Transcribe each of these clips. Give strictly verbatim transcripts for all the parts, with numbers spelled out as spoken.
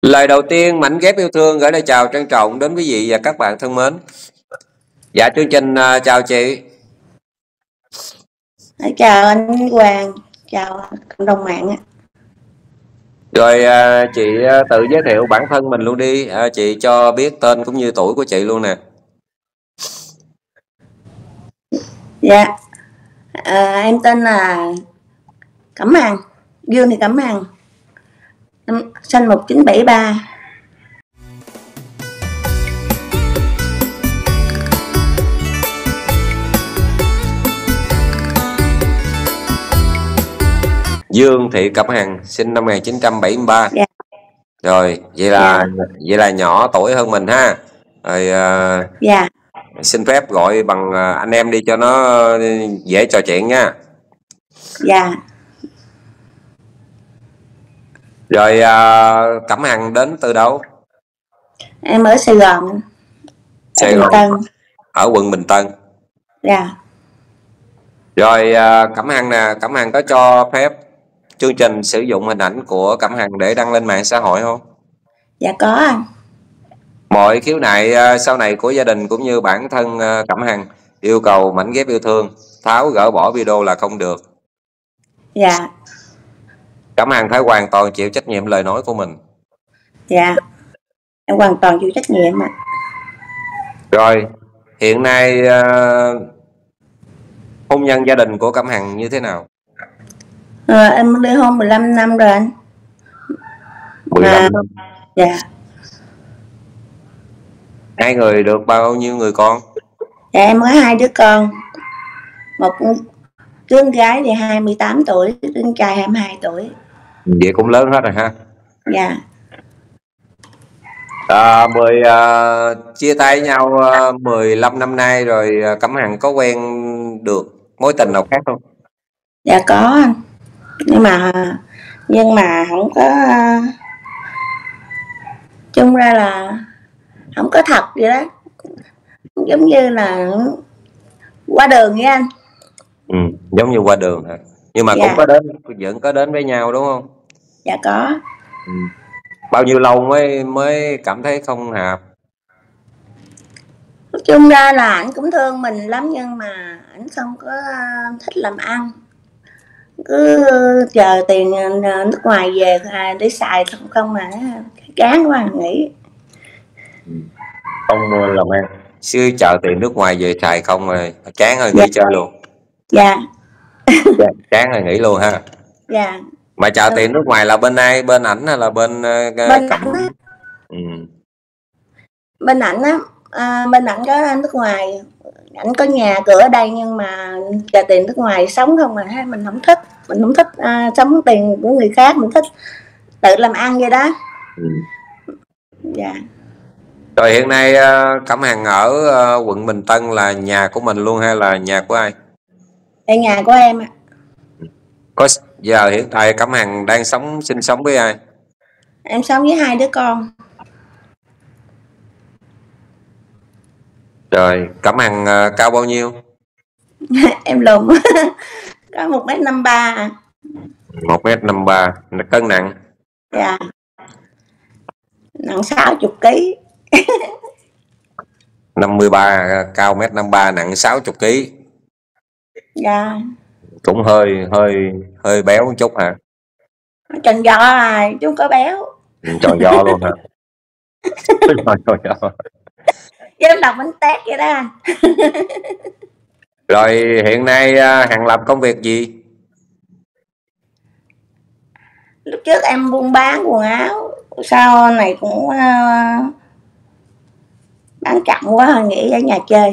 Lời đầu tiên mảnh ghép yêu thương gửi lời chào trân trọng đến quý vị và các bạn thân mến. Dạ chương trình uh, chào chị. Chào anh Hoàng, chào cộng đồng mạng. Rồi uh, chị uh, tự giới thiệu bản thân mình luôn đi, uh, chị cho biết tên cũng như tuổi của chị luôn nè. Dạ, à, em tên là Cẩm Hằng, Dương Thị Cẩm Hằng, sinh một nghìn chín trăm bảy mươi ba. Dương Thị Cẩm Hằng sinh năm một nghìn chín trăm bảy mươi ba. Dạ. Rồi vậy là dạ. vậy là nhỏ tuổi hơn mình ha. Rồi uh, dạ. xin phép gọi bằng anh em đi cho nó dễ trò chuyện nha. Dạ. Rồi uh, Cẩm Hằng đến từ đâu? Em ở Sài Gòn. Sài Gòn. Tân. Ở quận Bình Tân. Dạ. Rồi uh, Cẩm Hằng nè, Cẩm Hằng có cho phép chương trình sử dụng hình ảnh của Cẩm Hằng để đăng lên mạng xã hội không? Dạ có anh. Mọi khiếu nại uh, sau này của gia đình cũng như bản thân uh, Cẩm Hằng yêu cầu mảnh ghép yêu thương tháo gỡ bỏ video là không được. Dạ. Cẩm Hằng phải hoàn toàn chịu trách nhiệm lời nói của mình. Dạ. Em hoàn toàn chịu trách nhiệm ạ. Rồi hiện nay uh, hôn nhân gia đình của Cẩm Hằng như thế nào? À, em ly hôn mười lăm năm rồi anh. mười lăm à, năm. Dạ. Hai người được bao nhiêu người con? Dạ em có hai đứa con. Một đứa con gái thì hai mươi tám tuổi, đứa con trai hai mươi hai tuổi. Vậy cũng lớn hết rồi ha. Dạ. À, mười uh, chia tay nhau uh, mười lăm năm nay rồi, uh, Cẩm Hằng có quen được mối tình nào khác không? Dạ có anh. Nhưng mà nhưng mà không có, chung ra là không có thật vậy đó, giống như là qua đường với anh. Ừ, giống như qua đường hả? Nhưng mà dạ. cũng có đến vẫn có đến với nhau đúng không? Dạ có. Ừ. Bao nhiêu lâu mới mới cảm thấy không hợp? Nói chung ra là anh cũng thương mình lắm nhưng mà anh không có thích làm ăn, cứ chờ tiền nước ngoài về để xài không không mà chán quá nghỉ. Không làm ăn, chứ chờ tiền nước ngoài về xài không rồi chán rồi dạ. nghỉ chơi luôn. Dạ. Chán rồi nghỉ luôn ha. Dạ. Mà chờ ừ. tiền nước ngoài là bên ai, bên ảnh hay là bên uh, bên ảnh á? Ừ. Bên ảnh á, à, bên ảnh có nước ngoài, ảnh có nhà cửa ở đây nhưng mà chờ tiền nước ngoài sống không mà mình không thích, mình không thích à, sống tiền của người khác, mình thích tự làm ăn vậy đó. Ừ. Dạ. Rồi hiện nay uh, Cẩm Hằng ở uh, quận Bình Tân là nhà của mình luôn hay là nhà của ai? Đây nhà của em ạ. Có giờ hiện tại Cẩm Hằng đang sống sinh sống với ai? Em sống với hai đứa con. Rồi Cẩm Hằng uh, cao bao nhiêu? Em lùn. Có một mét năm ba. Một mét năm ba. Cân nặng? Dạ. Nặng sáu mươi ký. năm mươi ba, cao mét năm ba, nặng sáu mươi ký. Dạ. Cũng hơi hơi hơi béo một chút hả? Tròn giò à, chứ không có béo. Tròn giò luôn hả? Tròn giò. Giống đọc bánh tét vậy đó. Rồi hiện nay Hằng làm công việc gì? Lúc trước em buôn bán quần áo, sau này cũng uh, bán chậm quá rồi nghỉ ở nhà chơi.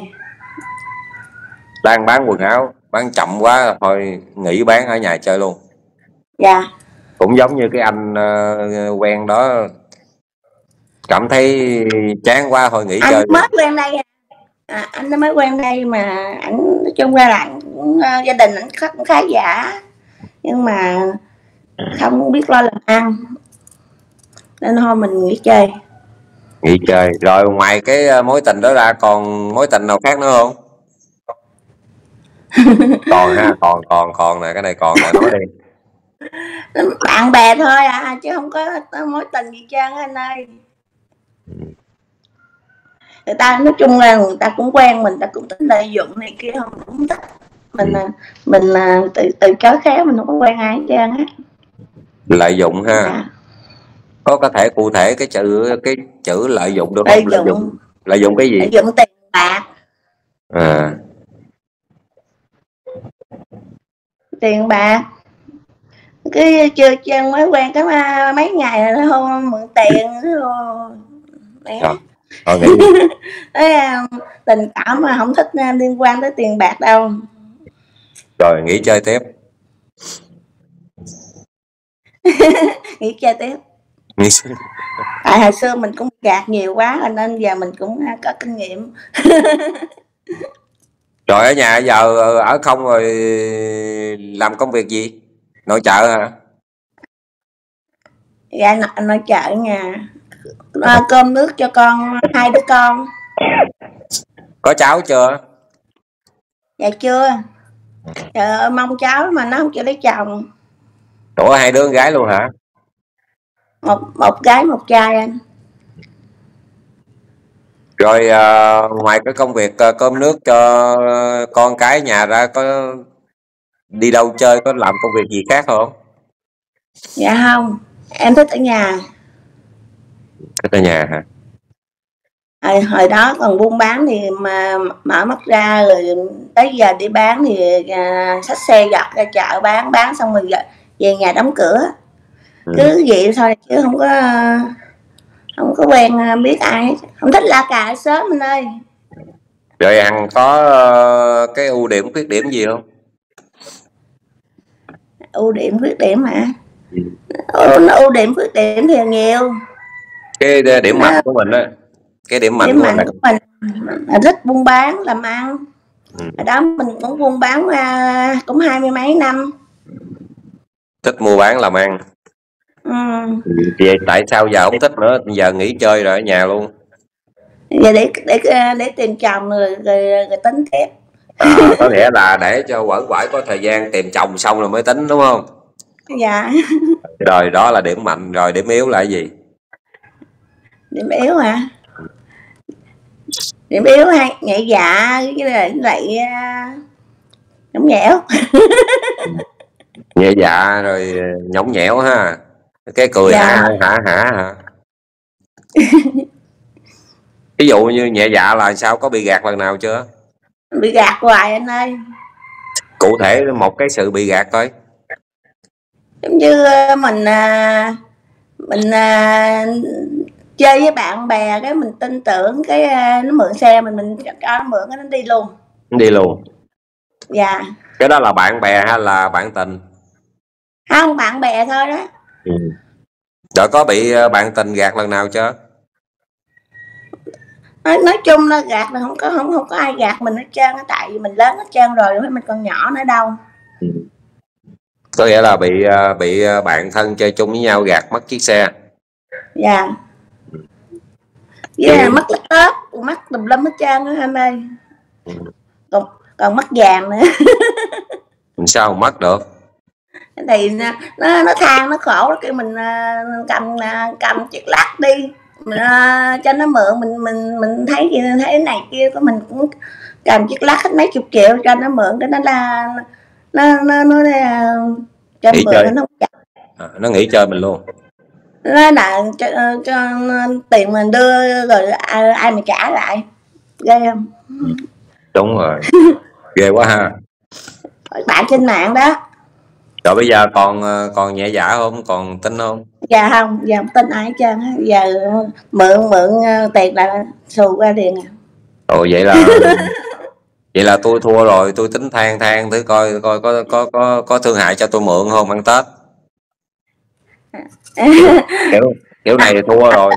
Đang bán quần áo, bán chậm quá thôi nghỉ bán ở nhà chơi luôn. Dạ. Cũng giống như cái anh uh, quen đó, cảm thấy chán quá thôi nghỉ anh chơi. Anh mới quen đây, à, anh mới quen đây mà ảnh nói chung ra là ảnh cũng, uh, gia đình ảnh cũng khá giả nhưng mà không biết lo làm ăn nên thôi mình nghỉ chơi. Nghỉ chơi. Rồi ngoài cái mối tình đó ra còn mối tình nào khác nữa không? Còn ha, còn còn còn nè, cái này còn nè, nói đi. Bạn bè thôi à, chứ không có mối tình gì trơn anh ơi. Người ta nói chung là người ta cũng quen mình, ta cũng tính lợi dụng này kia, không cũng thích mình. ừ. Mình là từ từ chối khéo, mình không có quen ai hết trơn á. Lợi dụng ha. Dạ. Có có thể cụ thể cái chữ cái chữ lợi dụng được lợi không? Dụng. Lợi dụng lợi dụng cái gì? Lợi dụng tiền bạc. À. Tiền bạc. Cái chưa chân mới quen có mấy ngày là nó hôn mượn tiền mẹ. Thôi nghĩ tình cảm mà không thích liên quan tới tiền bạc đâu. Rồi nghỉ chơi tiếp. Nghỉ chơi tiếp. Tại hồi xưa mình cũng gạt nhiều quá nên giờ mình cũng có kinh nghiệm. Rồi ở nhà giờ ở không rồi làm công việc gì? Nội trợ hả? Dạ nội trợ ở nhà. À, cơm nước cho con, hai đứa con. Có cháu chưa? Dạ chưa. Trời ơi, mong cháu mà nó không chịu lấy chồng. Ủa hai đứa con gái luôn hả? Một một gái một trai anh. Rồi uh, ngoài cái công việc uh, cơm nước cho con cái nhà ra, có đi đâu chơi, có làm công việc gì khác không? Dạ không, em thích ở nhà. Thích ở nhà hả? Hồi, hồi đó còn buôn bán thì mà mở mắt ra rồi tới giờ đi bán thì uh, xách xe dọc ra chợ bán, bán xong rồi về nhà đóng cửa. ừ. Cứ vậy thôi chứ không có không có quen biết ai, không thích la cà sớm anh ơi. Rồi Hằng có uh, cái ưu điểm khuyết điểm gì không? Ưu điểm khuyết điểm hả? ừ. Ưu điểm khuyết điểm thì nhiều. Cái điểm mạnh của mình đó, cái điểm mạnh điểm của mạnh mình, của mình là thích buôn bán làm ăn. ừ. Ở đó mình cũng buôn bán uh, cũng hai mươi mấy năm. Thích mua bán làm ăn. ừ. Vậy tại sao giờ không thích nữa, giờ nghỉ chơi rồi ở nhà luôn? Giờ để để để tìm chồng rồi, rồi, rồi tính tiếp. À, có nghĩa là để cho quẩn quải có thời gian tìm chồng xong rồi mới tính đúng không? Dạ. Rồi đó là điểm mạnh. Rồi điểm yếu là cái gì? Điểm yếu hả? Điểm yếu hay nhạy dạ với lại lại nhõng nhẽo. Nhẹ dạ rồi nhõng nhẽo ha. Cái cười dạ. hả hả hả hả. Ví dụ như nhẹ dạ là sao, có bị gạt lần nào chưa? Bị gạt hoài anh ơi. Cụ thể một cái sự bị gạt coi. Giống như mình mình chơi với bạn bè cái mình tin tưởng cái nó mượn xe mình mình cho nó mượn cái nó đi luôn. Đi luôn. Dạ. Cái đó là bạn bè hay là bạn tình? Không, bạn bè thôi đó. ừ. Rồi có bị bạn tình gạt lần nào chưa? Nói, nói chung là gạt là không có không không có ai gạt mình hết trơn, tại vì mình lớn hết trơn rồi, mình còn nhỏ nữa đâu. ừ. Có nghĩa là bị bị bạn thân chơi chung với nhau gạt mất chiếc xe. Dạ. Với yeah, mất laptop, mất tùm lum hết trơn đó anh ơi. ừ. còn còn mất vàng nữa. Sao không mất được? Thì nó nó, nó than nó khổ, kêu mình cầm cầm chiếc lắc đi mình, uh, cho nó mượn, mình mình mình thấy gì thấy này kia, có mình cũng cầm chiếc lắc hết mấy chục triệu cho nó mượn, cái nó là nó nó nó, nó cho nghỉ mượn chơi. Nó à, nó nghỉ chơi mình luôn. Nó là cho, cho tiền mình đưa rồi ai, ai mà trả lại, ghê không? Đúng rồi. Ghê quá ha. Bạn trên mạng đó. Rồi bây giờ còn còn nhẹ dạ không, còn tin không? Dạ không, giờ không tin ai hết trơn á. Giờ mượn mượn tiền là xù qua liền à. Ồ vậy là vậy là tôi thua rồi, tôi tính than than thử coi coi có có có có thương hại cho tôi mượn không ăn Tết. kiểu kiểu này thì thua rồi.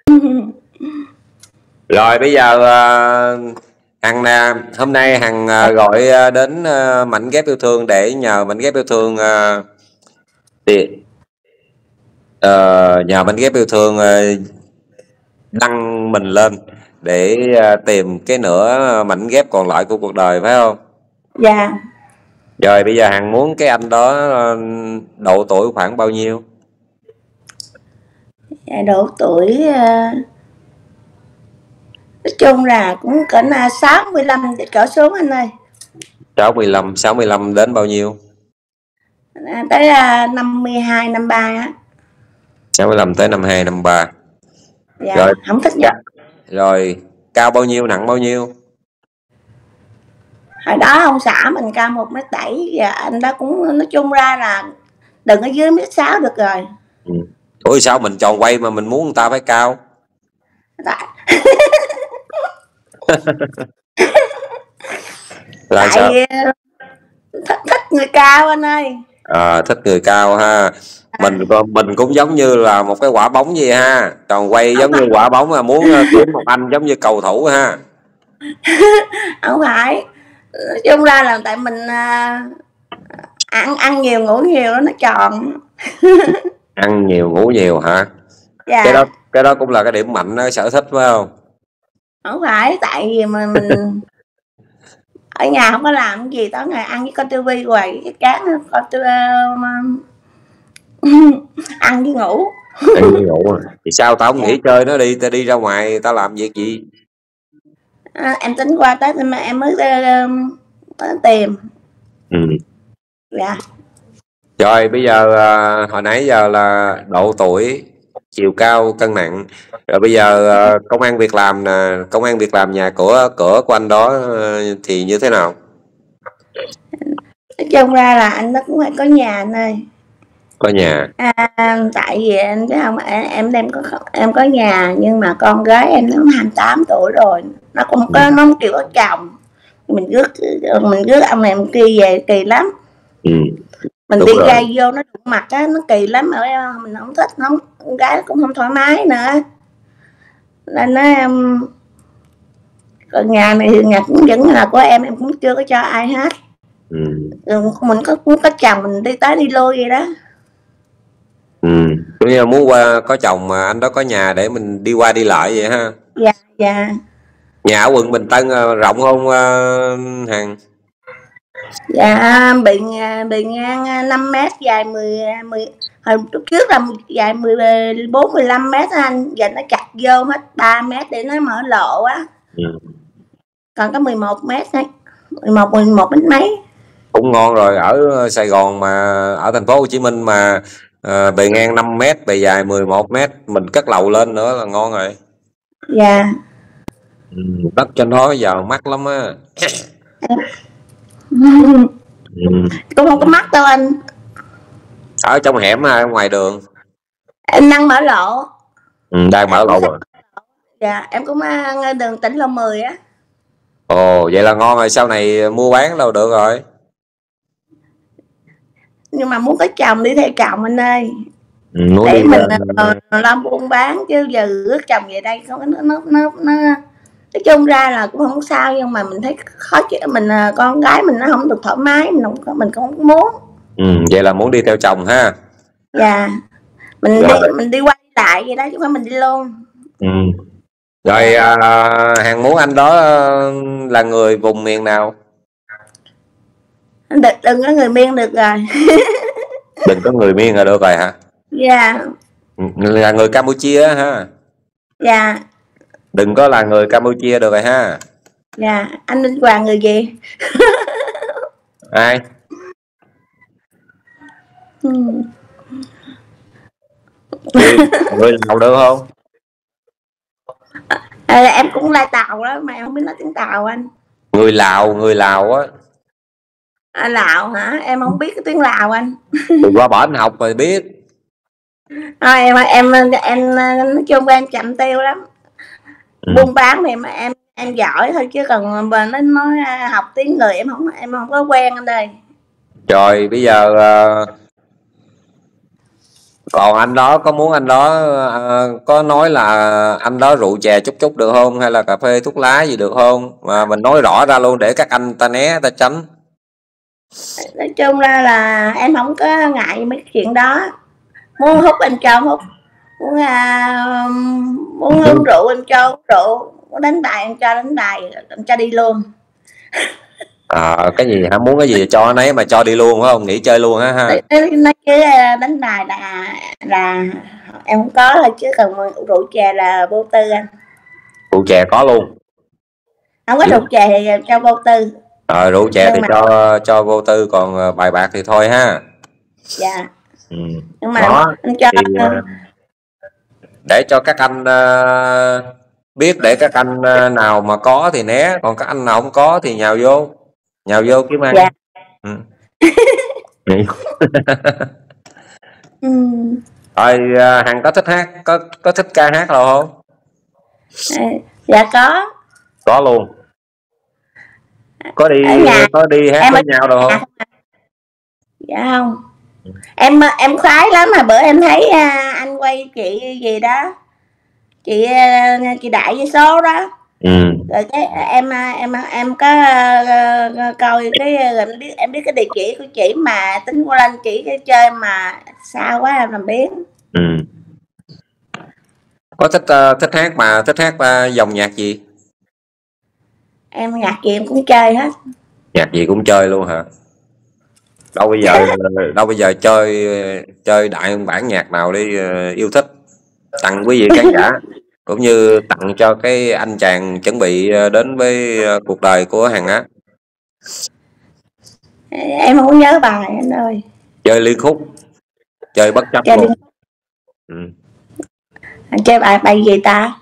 Rồi bây giờ uh, Hằng nè, hôm nay Hằng uh, gọi đến uh, Mảnh Ghép Yêu Thương để nhờ Mảnh Ghép Yêu Thương uh, thì uh, nhờ Mảnh Ghép Yêu Thương uh, đăng mình lên để uh, tìm cái nửa mảnh ghép còn lại của cuộc đời, phải không? Dạ. Rồi bây giờ Hằng muốn cái anh đó độ tuổi khoảng bao nhiêu? Dạ, độ tuổi uh, nói chung là cũng cỡ sáu mươi lăm trở xuống anh ơi. sáu mươi lăm, sáu mươi lăm đến bao nhiêu? À, tới uh, năm mươi hai, năm mươi ba á. sáu mươi lăm tới năm mươi hai, năm mươi ba. Dạ, rồi không thích nhất. Rồi cao bao nhiêu, nặng bao nhiêu? Hồi đó ông xã mình cao một mét bảy, và anh đó cũng nói chung ra là đừng ở dưới mét sáu được rồi. Ừ. Ủa sao mình tròn quay mà mình muốn người ta phải cao? Tại Là tại sao? thích, thích người cao anh ơi. À, thích người cao ha. Mình mình cũng giống như là một cái quả bóng gì ha, tròn quay giống như quả bóng, mà muốn kiếm một anh giống như cầu thủ ha. Không phải, nói chung ra là tại mình uh, ăn ăn nhiều ngủ nhiều nó tròn. Ăn nhiều ngủ nhiều hả? Dạ. Cái đó cái đó cũng là cái điểm mạnh, sở thích phải không? Không phải, tại vì mà mình ở nhà không có làm cái gì, tối ngày ăn với coi tivi hoài, cái cán coi tivi, ăn với ngủ. Ăn với ngủ thì sao tao không nghỉ chơi nó đi, tao đi ra ngoài tao làm việc gì? À, em tính qua Tết mà em mới uh, tìm. Ừ. Dạ. Rồi bây giờ uh, hồi nãy giờ là độ tuổi, chiều cao, cân nặng. Rồi bây giờ uh, công ăn việc làm nè, công ăn việc làm nhà cửa cửa của anh đó uh, thì như thế nào? Nói chung ra là anh nó cũng phải có nhà anh ơi. Có nhà. À, tại vì anh biết không, em đem có em có nhà, nhưng mà con gái em nó hai mươi tám tuổi rồi, nó cũng có, nó không chịu có chồng. Mình rước mình rước ông này ông kia về kỳ lắm. Ừ. Mình Đúng đi rồi. gai vô nó đụng mặt á, nó kỳ lắm, ở em mình không thích, nó con gái cũng không thoải mái nữa, nên nó em còn nhà này thì nhà cũng vẫn là của em em cũng chưa có cho ai hết. Ừ. Rồi mình có muốn có chồng mình đi tới đi lui vậy đó. Ừ. Cũng như muốn qua có chồng mà anh đó có nhà để mình đi qua đi lại vậy ha. Dạ. Dạ. Nhà ở quận Bình Tân rộng không uh, Hằng? Dạ, bề bề ngang năm mét, dài mười mười hồi trước là dài mười bốn mười lăm mét anh, giờ nó chặt vô hết ba mét để nó mở lộ á. Ừ. Còn có mười một mét đấy, mười một mười một mét mấy. Cũng ngon rồi, ở Sài Gòn mà ở thành phố Hồ Chí Minh mà uh, bề ngang năm mét, bề dài mười một mét, mình cất lầu lên nữa là ngon rồi. Dạ. Ừ, đất trên đó giờ mắc lắm á. Ừ. Cũng không có mắc đâu anh. Ở trong hẻm hay ở ngoài đường? Em đang mở lộ. Ừ, đang mở lộ rồi. Dạ, em cũng ngay đường Tỉnh Lộ mười á. Ồ, vậy là ngon rồi, sau này mua bán đâu được rồi. Nhưng mà muốn có chồng đi theo chồng anh ơi. Ừ, muốn để đi mình uh, làm buôn bán, chứ giờ rước chồng về đây không, nó nó nó nó nói chung ra là cũng không sao, nhưng mà mình thấy khó chịu, mình con gái mình nó không được thoải mái, mình không mình cũng không muốn. Ừ, vậy là muốn đi theo chồng ha. Dạ, mình rồi. đi mình đi quay lại vậy đó, chứ không phải mình đi luôn. Ừ. Rồi uh, Hằng muốn anh đó là người vùng miền nào? Đừng, đừng có người miền được rồi. Đừng có người miền là được rồi hả? Dạ. Là người Campuchia ha. Dạ. Đừng có là người Campuchia được rồi ha. Dạ. Anh Linh Hoàng người gì? Ai? Ừ. Người, người Lào được không? À, em cũng lai Tàu đó mà em không biết nói tiếng Tàu anh. Người Lào, người Lào á. À, Lào hả? Em không biết cái tiếng Lào anh. Đừng qua bển học rồi biết. À, em em em nói chung em chậm tiêu lắm. Ừ. Buôn bán thì mà em em giỏi thôi, chứ còn mà nó nói học tiếng người em không em không có quen anh đây. Rồi bây giờ uh, còn anh đó có muốn anh đó uh, có nói là anh đó rượu chè chút chút được không, hay là cà phê thuốc lá gì được không, mà mình nói rõ ra luôn để các anh ta né ta tránh. Nói chung ra là em không có ngại mấy chuyện đó, muốn hút anh cho hút, muốn uh, muốn uống rượu anh cho uống rượu, muốn đánh bài anh cho đánh bài, anh cho đi luôn. À, cái gì hả, muốn cái gì cho nấy mà cho đi luôn phải không, nghỉ chơi luôn á ha? Nói chứ đánh bài là là em không có thôi, chứ còn rượu chè là vô tư anh. Rượu chè có luôn. Không có rượu chè thì cho vô tư. Ờ, rượu chè Nhưng thì mà cho cho vô tư, còn bài bạc thì thôi ha. dạ. Ừ. Nhưng mà Đó anh cho thì để cho các anh uh, biết, để các anh uh, nào mà có thì né, còn các anh nào không có thì nhào vô, nhào vô kiếm ăn. dạ. Ừ. Ừ. Rồi uh, Hằng có thích hát, có có thích ca hát đâu không? Dạ có. Có luôn. Có đi Ở nhà có đi hát em với nhau đâu không? Dạ không. Em em khoái lắm, mà bữa em thấy à, anh quay chị gì đó, chị chị Đại với số đó. Ừ. Rồi cái em em em có uh, coi cái em biết em biết cái địa chỉ của chị, mà tính qua lên chỉ cái chơi mà sao quá em làm biết. Ừ. Có thích uh, thích hát mà thích hát uh, dòng nhạc gì? Em nhạc gì em cũng chơi hết. Nhạc gì cũng chơi luôn hả? Đâu bây giờ đâu bây giờ chơi chơi đại bản nhạc nào đi uh, yêu thích, tặng quý vị khán giả cũng như tặng cho cái anh chàng chuẩn bị uh, đến với uh, cuộc đời của Hằng á. Em không nhớ bài anh ơi. Chơi liên khúc, chơi bất chấp Chơi luôn. liên... Ừ. Anh chơi bài bài gì ta?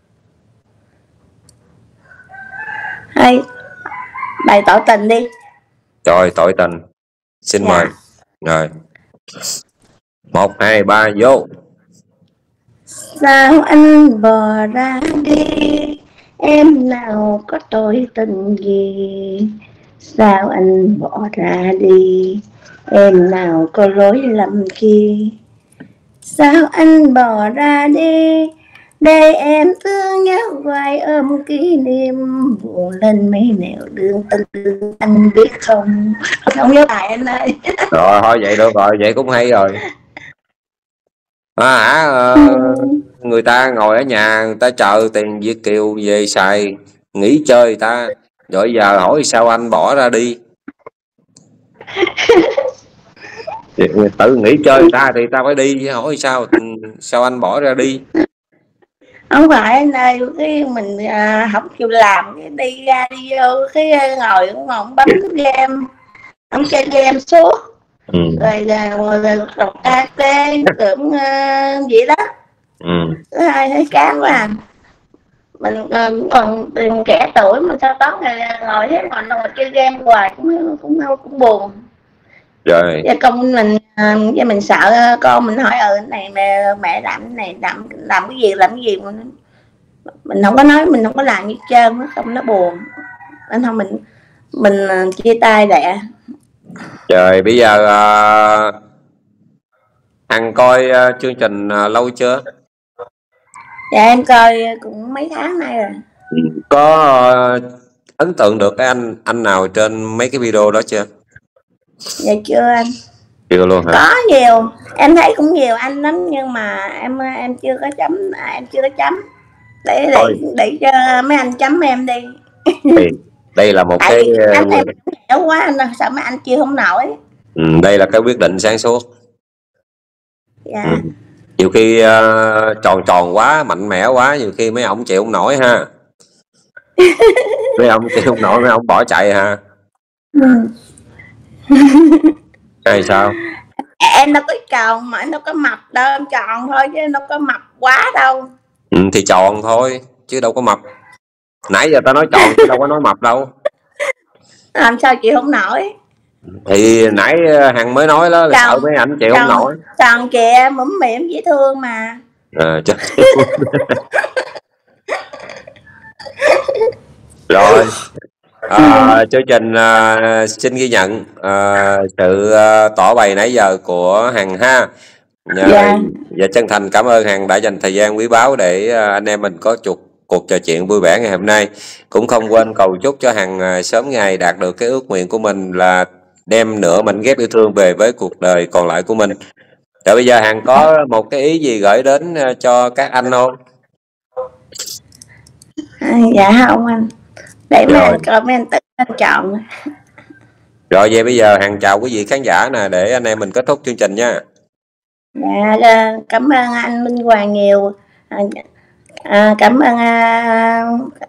Hay bài tỏ tình đi. Rồi tội tình, xin dạ. Mời. Rồi một hai ba vô. Sao anh bỏ ra đi, em nào có tội tình gì. Sao anh bỏ ra đi, em nào có lỗi lầm chi. Sao anh bỏ ra đi, để em thương nhớ hoài ôm kỷ niệm, buồn lên mấy nẻo đường tình anh biết không. Không nhớ bài anh ơi. Rồi thôi vậy được rồi, vậy cũng hay rồi. À, hả, uh, người ta ngồi ở nhà người ta chờ tiền Việt kiều về xài, nghỉ chơi người ta, rồi giờ hỏi sao anh bỏ ra đi. Tự nghỉ chơi người ta thì ta phải đi chứ, hỏi sao sao anh bỏ ra đi. Không phải anh ơi, cái mình à, không chịu làm, cái đi ra đi vô cái ngồi ngồi bấm game, ông chơi game suốt. Ừ. Rồi ngồi đọc ca tê tưởng uh, gì đó. Ừ. Thứ hai thấy chán quá à. Mình uh, còn tiền trẻ tuổi mà sao tối ngày ngồi thế mà ngồi chơi game hoài cũng cũng cũng, cũng buồn. Rồi. Và con mình và mình sợ con mình hỏi ừ này mẹ mẹ làm cái này làm làm cái gì làm cái gì, mình mình không có nói, mình không có làm gì trơn, nó không, nó buồn nên thôi mình mình chia tay lẹ. Trời, bây giờ uh, Hằng coi uh, chương trình uh, lâu chưa? Dạ em coi cũng mấy tháng nay rồi. Có uh, ấn tượng được cái anh anh nào trên mấy cái video đó chưa? Dạ chưa anh. Chưa luôn hả? Có nhiều, em thấy cũng nhiều anh lắm, nhưng mà em em chưa có chấm, em chưa có chấm. Để để để cho mấy anh chấm em đi. Đây, đây là một tại cái vì anh em dẻo quá, anh sợ mấy anh chịu không nổi. Ừ, đây là cái quyết định sáng suốt. Dạ. Ừ. Nhiều khi uh, tròn tròn quá, mạnh mẽ quá, nhiều khi mấy ông chịu không nổi ha. Mấy ông chịu không nổi, mấy ông bỏ chạy ha. Ừ. Hay sao? Em đâu có tròn mà, em đâu có mập đâu, em tròn thôi chứ đâu có mập quá đâu. Ừ, thì tròn thôi chứ đâu có mập. Nãy giờ tao nói tròn chứ đâu có nói mập đâu. Làm sao chịu không nổi? Thì nãy Hằng mới nói đó là tròn, sợ mấy anh chịu tròn, không nổi. Tròn kìa, mũm mỉm dễ thương mà. À, chắc... Rồi à, chương trình à, xin ghi nhận à, sự à, tỏ bày nãy giờ của Hằng ha. Dạ. Yeah. Và chân thành cảm ơn Hằng đã dành thời gian quý báu để à, anh em mình có chuột cuộc trò chuyện vui vẻ ngày hôm nay. Cũng không quên cầu chúc cho Hằng à, sớm ngày đạt được cái ước nguyện của mình là đem nửa mảnh ghép yêu thương về với cuộc đời còn lại của mình. Rồi bây giờ Hằng có một cái ý gì gửi đến à, cho các anh không? À, dạ không anh. Để mấy anh coi mấy anh tự anh chọn. Rồi vậy bây giờ Hằng chào quý vị khán giả nè, để anh em mình kết thúc chương trình nha. Dạ, cảm ơn anh Minh Hoàng nhiều. À, à, cảm ơn à,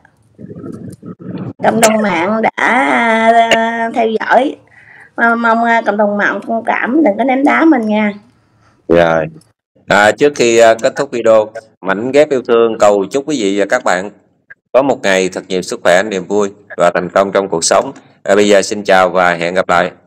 cộng đồng mạng đã à, theo dõi. À, mong à, cộng đồng mạng thông cảm, đừng có ném đá mình nha. Rồi. À, trước khi uh, kết thúc video, Mảnh Ghép Yêu Thương cầu chúc quý vị và các bạn có một ngày thật nhiều sức khỏe, niềm vui và thành công trong cuộc sống. À, bây giờ xin chào và hẹn gặp lại.